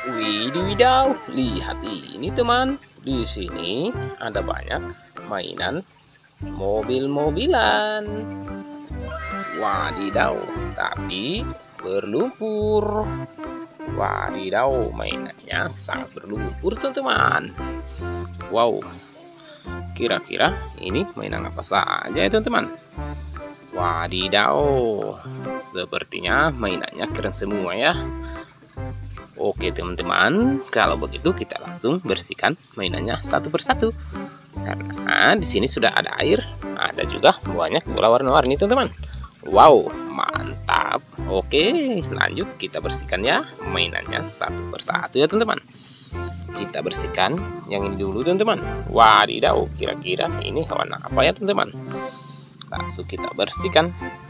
Widih, lihat ini teman. Di sini ada banyak mainan mobil-mobilan. Wadidaw, tapi berlumpur. Wadidaw, mainannya sangat berlumpur teman-teman. Wow, kira-kira ini mainan apa saja ya teman-teman? Wadidaw, sepertinya mainannya keren semua ya. Oke teman-teman, kalau begitu kita langsung bersihkan mainannya satu persatu. Karena di sini sudah ada air, ada juga banyak bola warna-warni teman-teman. Wow, mantap. Oke, lanjut kita bersihkan ya mainannya satu persatu ya teman-teman. Kita bersihkan yang ini dulu teman-teman. Wadidaw, kira-kira ini warna apa ya teman-teman? Langsung kita bersihkan.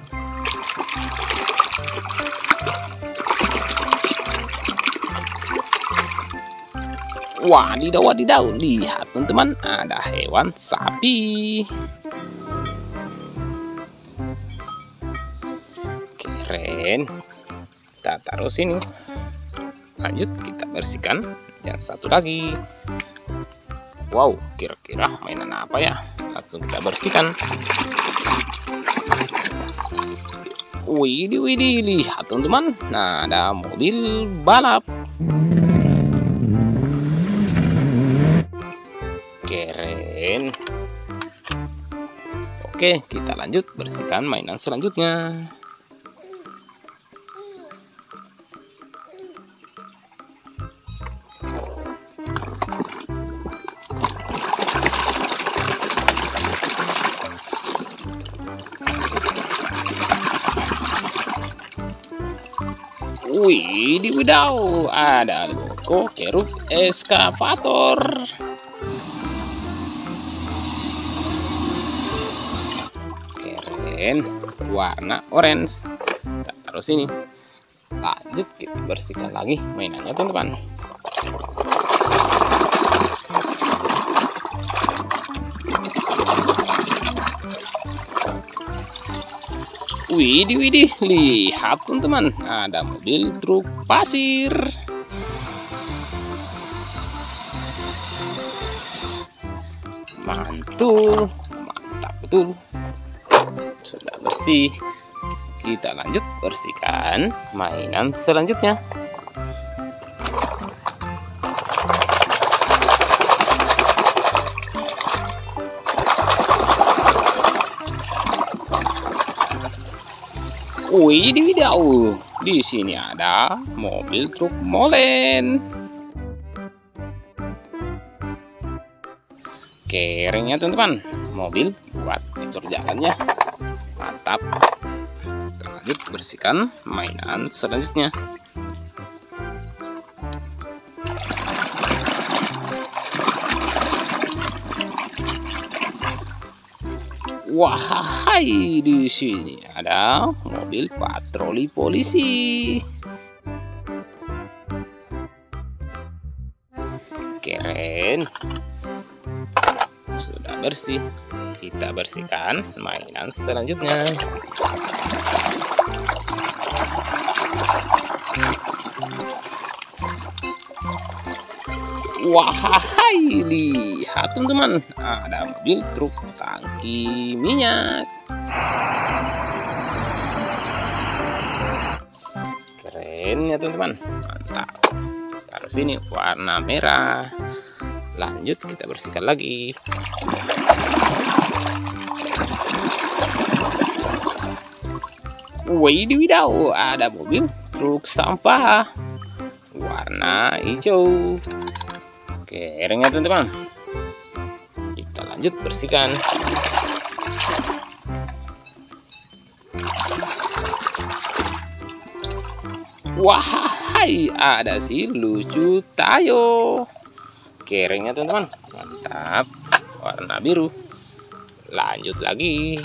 Wadidaw, lihat teman-teman, ada hewan sapi. Keren. Kita taruh sini. Lanjut kita bersihkan yang satu lagi. Wow, kira-kira mainan apa ya? Langsung kita bersihkan. Widih, lihat teman-teman. Nah, ada mobil balap. Keren. Oke, kita lanjut bersihkan mainan selanjutnya. Widih, ada logo keruk eskavator. Keren, warna orange. Kita taruh sini. Lanjut kita bersihkan lagi mainannya teman-teman. Widih, lihat teman-teman, ada mobil truk pasir. Mantul, mantap betul. Sudah bersih. Kita lanjut bersihkan mainan selanjutnya. Widih, di sini ada mobil truk molen. Keren ya teman-teman, mobil buat fitur jalannya. Mantap. Lanjut bersihkan mainan selanjutnya. Wahai, di sini ada mobil patroli polisi. Keren. Sudah bersih. Kita bersihkan mainan selanjutnya. Wahai, lihat teman-teman, ada mobil truk tangki minyak. Keren ya teman-teman, mantap. Taruh sini warna merah. Lanjut kita bersihkan lagi. Widih, ada mobil truk sampah warna hijau. Keren ya teman-teman. Kita lanjut bersihkan. Wahai, ada si lucu Tayo. Keren ya teman-teman, mantap. Warna biru. Lanjut lagi.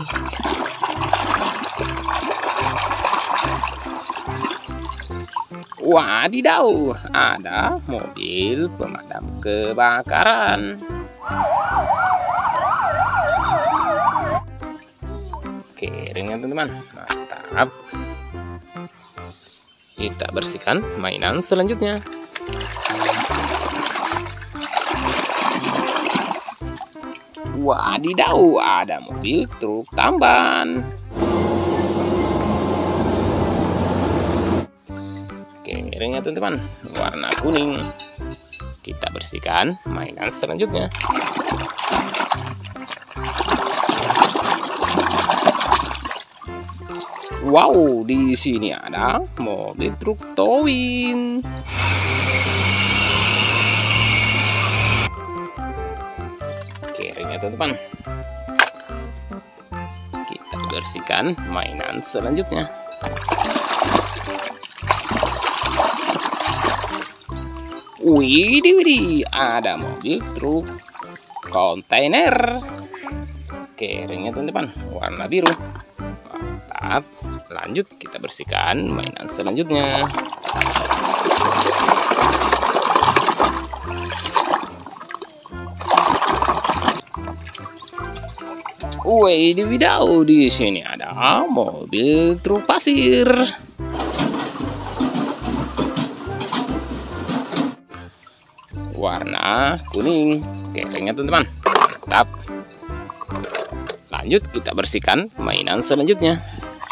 Wadidaw, ada mobil pemadam kebakaran. Keren ya teman-teman, mantap. Kita bersihkan mainan selanjutnya. Wadidaw, ada mobil truk tamban. Keringnya teman-teman, warna kuning. Kita bersihkan mainan selanjutnya. Wow, di sini ada mobil truk towing. Keringnya teman-teman. Kita bersihkan mainan selanjutnya. Widih, ada mobil truk kontainer. Keringnya teman-teman, warna biru. Mantap. Lanjut kita bersihkan mainan selanjutnya. Wadidaw, di sini ada mobil truk pasir. Warna kuning. Keringnya teman-teman, mantap. Lanjut kita bersihkan mainan selanjutnya.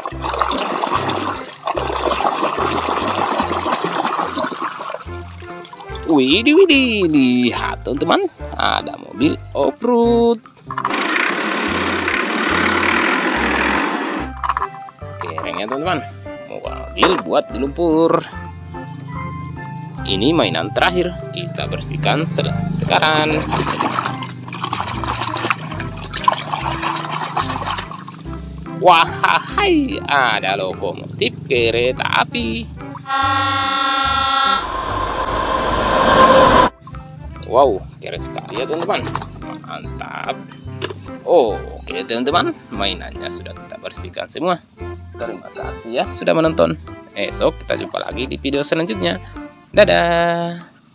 Widih, lihat teman-teman, ada mobil off-road. Keringnya teman-teman, mobil buat di lumpur. Ini mainan terakhir, kita bersihkan sekarang. Wahai, ada lokomotif kereta api. Wow, keren sekali ya teman-teman. Mantap. Oke teman-teman, mainannya sudah kita bersihkan semua. Terima kasih ya sudah menonton. Esok kita jumpa lagi di video selanjutnya. Dadah.